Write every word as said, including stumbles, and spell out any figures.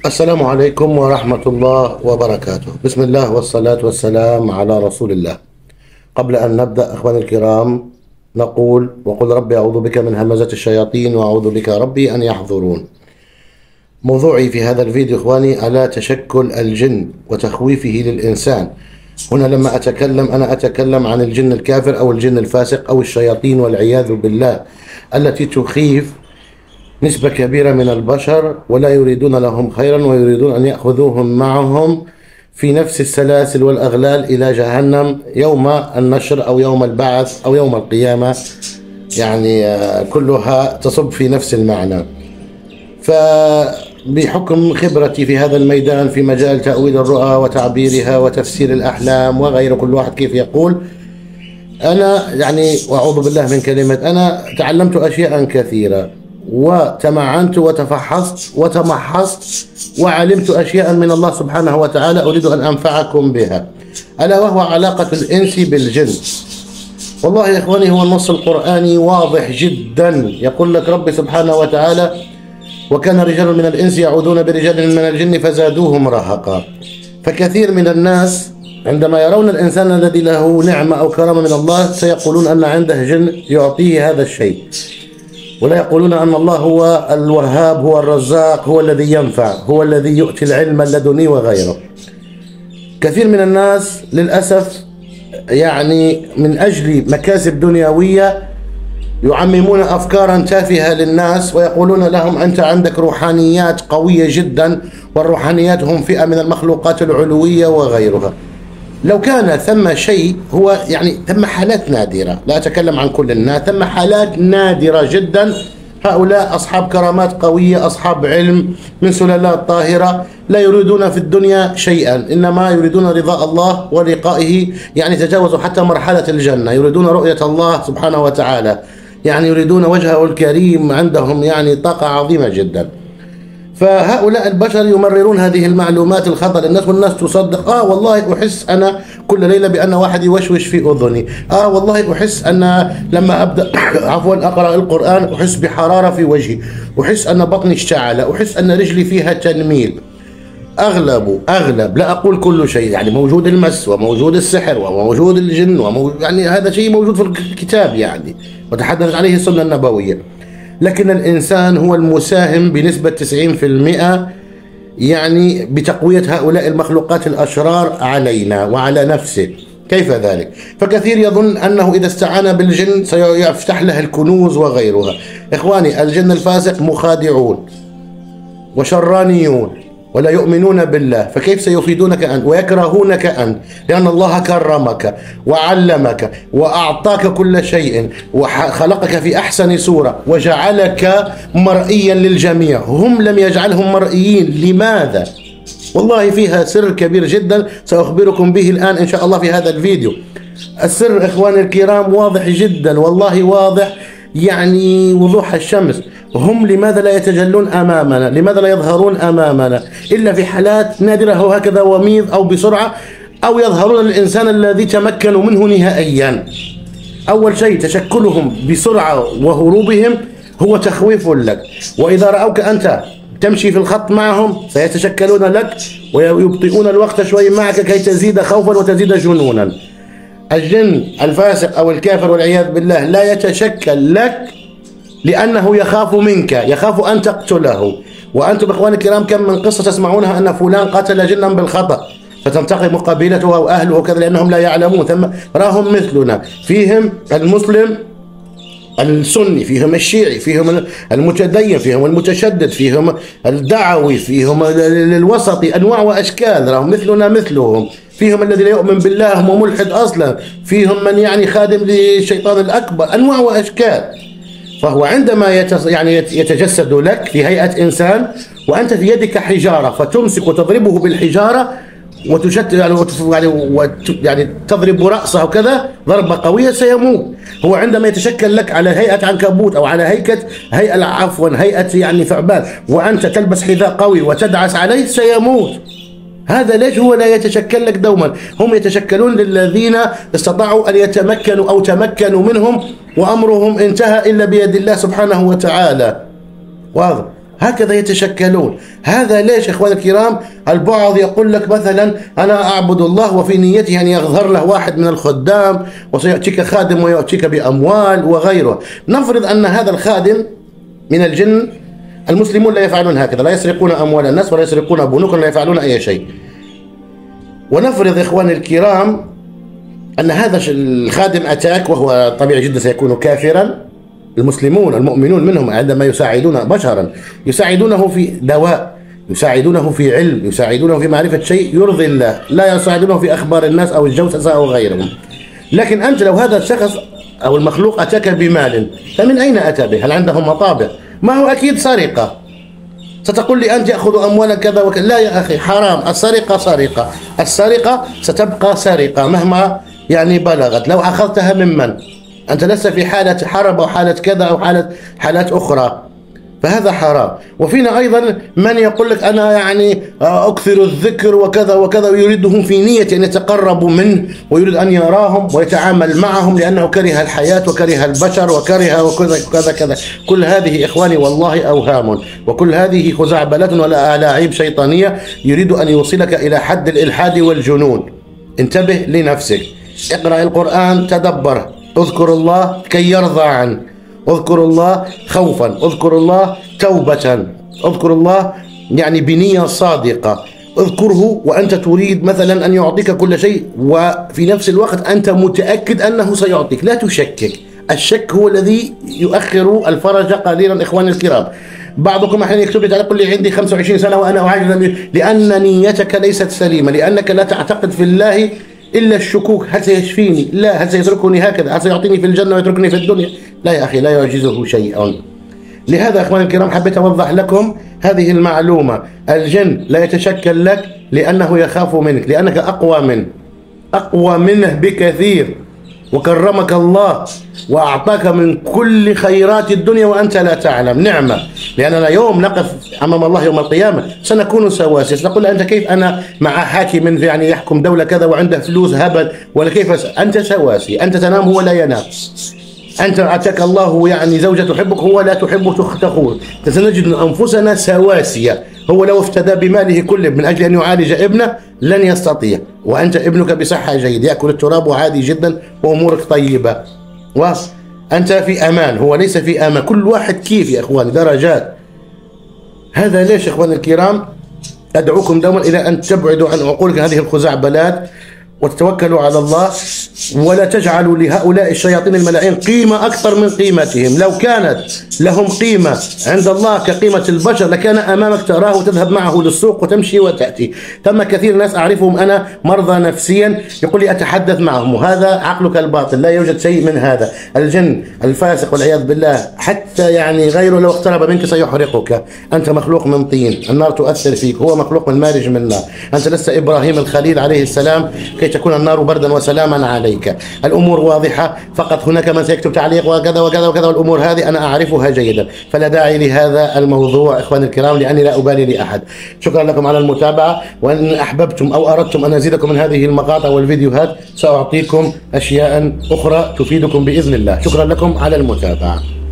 السلام عليكم ورحمة الله وبركاته. بسم الله والصلاة والسلام على رسول الله. قبل أن نبدأ أخواني الكرام نقول وقل ربي أعوذ بك من همزة الشياطين وأعوذ بك ربي أن يحضرون. موضوعي في هذا الفيديو إخواني على تشكل الجن وتخويفه للإنسان. هنا لما أتكلم أنا أتكلم عن الجن الكافر أو الجن الفاسق أو الشياطين والعياذ بالله التي تخيف نسبة كبيرة من البشر ولا يريدون لهم خيرا ويريدون أن يأخذوهم معهم في نفس السلاسل والأغلال إلى جهنم يوم النشر أو يوم البعث أو يوم القيامة، يعني كلها تصب في نفس المعنى. فبحكم خبرتي في هذا الميدان في مجال تأويل الرؤى وتعبيرها وتفسير الأحلام وغيره، كل واحد كيف يقول، أنا يعني وأعوذ بالله من كلمة أنا تعلمت أشياء كثيرة وتمعنت وتفحصت وتمحصت وعلمت أشياء من الله سبحانه وتعالى أريد أن أنفعكم بها، ألا وهو علاقة الإنس بالجن. والله يا إخواني هو النص القرآني واضح جدا، يقول لك ربي سبحانه وتعالى وكان رجال من الإنس يعوذون برجال من الجن فزادوهم رهقا. فكثير من الناس عندما يرون الإنسان الذي له نعمة أو كرامة من الله سيقولون أن عنده جن يعطيه هذا الشيء، ولا يقولون أن الله هو الوهاب، هو الرزاق، هو الذي ينفع، هو الذي يؤتي العلم اللدني وغيره. كثير من الناس للأسف يعني من أجل مكاسب دنيوية يعممون أفكارا تافهة للناس ويقولون لهم أنت عندك روحانيات قوية جدا، والروحانيات هم فئة من المخلوقات العلوية وغيرها. لو كان ثم شيء هو يعني ثم حالات نادرة، لا أتكلم عن كل الناس، ثم حالات نادرة جدا، هؤلاء أصحاب كرامات قوية، أصحاب علم من سلالات طاهرة، لا يريدون في الدنيا شيئا، إنما يريدون رضاء الله ولقائه، يعني تجاوزوا حتى مرحلة الجنة، يريدون رؤية الله سبحانه وتعالى، يعني يريدون وجهه الكريم، عندهم يعني طاقة عظيمة جدا. فهؤلاء البشر يمررون هذه المعلومات الخطأ للناس، والناس تصدق. آه والله أحس أنا كل ليلة بأن واحد يوشوش في أذني. آه والله أحس أن لما أبدأ عفوا أقرأ القرآن أحس بحرارة في وجهي، أحس أن بطني اشتعل، أحس أن رجلي فيها تنميل. أغلب أغلب لا أقول كل شيء، يعني موجود المس وموجود السحر وموجود الجن وموجود، يعني هذا شيء موجود في الكتاب يعني وتحدثت عليه السنة النبوية، لكن الإنسان هو المساهم بنسبة تسعين بالمئة يعني بتقوية هؤلاء المخلوقات الأشرار علينا وعلى نفسه. كيف ذلك؟ فكثير يظن أنه إذا استعان بالجن سيفتح له الكنوز وغيرها. إخواني الجن الفاسق مخادعون وشرانيون ولا يؤمنون بالله، فكيف سيفيدونك أنت ويكرهونك أنت؟ لأن الله كرمك وعلمك وأعطاك كل شيء وخلقك في أحسن صورة وجعلك مرئيا للجميع، هم لم يجعلهم مرئيين. لماذا؟ والله فيها سر كبير جدا سأخبركم به الآن إن شاء الله في هذا الفيديو. السر إخواني الكرام واضح جدا، والله واضح يعني وضوح الشمس. هم لماذا لا يتجلون أمامنا؟ لماذا لا يظهرون أمامنا إلا في حالات نادرة وهكذا وميض أو بسرعة، أو يظهرون للإنسان الذي تمكنوا منه نهائيا؟ أول شيء تشكلهم بسرعة وهروبهم هو تخويف لك، وإذا رأوك أنت تمشي في الخط معهم سيتشكلون لك ويبطئون الوقت شوي معك كي تزيد خوفا وتزيد جنونا. الجن الفاسق أو الكافر والعياذ بالله لا يتشكل لك لأنه يخاف منك، يخاف أن تقتله. وأنتم إخواني الكرام كم من قصة تسمعونها أن فلان قتل جنا بالخطأ فتنتقم قبيلته أو أهله كذا لأنهم لا يعلمون. ثم راهم مثلنا، فيهم المسلم السني، فيهم الشيعي، فيهم المتدين، فيهم المتشدد، فيهم الدعوي، فيهم الوسطي، أنواع وأشكال، راهم مثلنا مثلهم. فيهم الذي لا يؤمن بالله هو ملحد أصلا، فيهم من يعني خادم للشيطان الأكبر، أنواع وأشكال. فهو عندما يعني يتجسد لك في هيئة إنسان وأنت في يدك حجارة فتمسك وتضربه بالحجارة وتشت يعني يعني تضرب رأسه كذا ضربة قوية سيموت. هو عندما يتشكل لك على هيئة عنكبوت أو على هيئة هيئة عفوا هيئة يعني ثعبان وأنت تلبس حذاء قوي وتدعس عليه سيموت. هذا ليش هو لا يتشكل لك دوما؟ هم يتشكلون للذين استطاعوا أن يتمكنوا أو تمكنوا منهم وأمرهم انتهى إلا بيد الله سبحانه وتعالى. واضح؟ هكذا يتشكلون. هذا ليش إخواني الكرام؟ البعض يقول لك مثلا أنا أعبد الله وفي نيته أن يظهر له واحد من الخدام وسيأتيك خادم ويأتيك بأموال وغيره. نفرض أن هذا الخادم من الجن. المسلمون لا يفعلون هكذا، لا يسرقون أموال الناس ولا يسرقون بنوك، لا يفعلون أي شيء. ونفرض إخواني الكرام أن هذا الخادم أتاك وهو طبيعي جدا سيكون كافرا. المسلمون المؤمنون منهم عندما يساعدون بشرا يساعدونه في دواء، يساعدونه في علم، يساعدونه في معرفة شيء يرضي الله، لا يساعدونه في أخبار الناس أو الجوسسة أو غيرهم. لكن أنت لو هذا الشخص أو المخلوق أتاك بمال، فمن أين أتى به؟ هل عنده مطابع؟ ما هو أكيد سرقة. ستقول لي أنت يأخذ أموالا كذا وكذا. لا يا أخي، حرام. السرقة سرقة، السرقة ستبقى سرقة مهما يعني بلغت. لو أخذتها ممن أنت لست في حالة حرب أو حالة كذا أو حالة حالات أخرى، فهذا حرام. وفينا أيضا من يقول لك أنا يعني أكثر الذكر وكذا وكذا، ويريدهم في نية أن يتقربوا منه ويريد أن يراهم ويتعامل معهم لأنه كره الحياة وكره البشر وكره وكذا كذا كذا. كل هذه إخواني والله أوهام، وكل هذه خزعبلات ولا ألاعيب شيطانية يريد أن يوصلك إلى حد الإلحاد والجنون. انتبه لنفسك، اقرأ القرآن، تدبر، اذكر الله كي يرضى عنه، اذكر الله خوفا، اذكر الله توبة، اذكر الله يعني بنية صادقة، اذكره وأنت تريد مثلا أن يعطيك كل شيء وفي نفس الوقت أنت متأكد أنه سيعطيك، لا تشكك. الشك هو الذي يؤخر الفرج قليلا. إخواني الكرام، بعضكم أحيانا يكتب لي يقول لي عندي خمسة وعشرين سنة وأنا أعجز، لأن نيتك ليست سليمة، لأنك لا تعتقد في الله إلا الشكوك. هل سيشفيني؟ لا. هل سيتركني هكذا؟ هل سيعطيني في الجنة ويتركني في الدنيا؟ لا يا أخي، لا يعجزه شيء. لهذا أخواني الكرام حبيت أوضح لكم هذه المعلومة. الجن لا يتشكل لك لأنه يخاف منك، لأنك أقوى منه، أقوى منه بكثير، وكرمك الله وأعطاك من كل خيرات الدنيا وأنت لا تعلم. نعمة، لأننا يوم نقف أمام الله يوم القيامة سنكون سواسية. سنقول أنت كيف أنا مع حاكم يعني يحكم دولة كذا وعنده فلوس هبل، ولا كيف أنت سواسي؟ أنت تنام هو لا ينام، أنت أتاك الله يعني زوجة تحبك هو لا تحب تخون. سنجد أنفسنا سواسية. هو لو افتدى بماله كله من أجل أن يعالج ابنه لن يستطيع، وأنت ابنك بصحة جيدة يأكل التراب عادي جدا وأمورك طيبة وأنت في أمان، هو ليس في أمان. كل واحد كيف يا إخواني، درجات. هذا ليش إخواني الكرام أدعوكم دوما إلى أن تبعدوا عن عقولك هذه الخزعبلات وتتوكلوا على الله، ولا تجعلوا لهؤلاء الشياطين الملاعين قيمة أكثر من قيمتهم. لو كانت لهم قيمة عند الله كقيمة البشر لكان أمامك تراه وتذهب معه للسوق وتمشي وتأتي. ثم كثير ناس أعرفهم أنا مرضى نفسيا يقول لي أتحدث معهم، وهذا عقلك الباطل، لا يوجد شيء من هذا. الجن الفاسق والعياذ بالله حتى يعني غيره لو اقترب منك سيحرقك. أنت مخلوق من طين، النار تؤثر فيك، هو مخلوق من مارج من نار. أنت لست إبراهيم الخليل عليه السلام كي تكون النار بردا وسلاما عليك. الأمور واضحة، فقط هناك من سيكتب تعليق وكذا وكذا وكذا، والأمور هذه أنا أعرفها جيدا، فلا داعي لهذا الموضوع إخواني الكرام، لأني لا أبالي لأحد. شكرا لكم على المتابعة، وإن أحببتم أو أردتم أن أزيدكم من هذه المقاطع والفيديوهات سأعطيكم أشياء أخرى تفيدكم بإذن الله. شكرا لكم على المتابعة.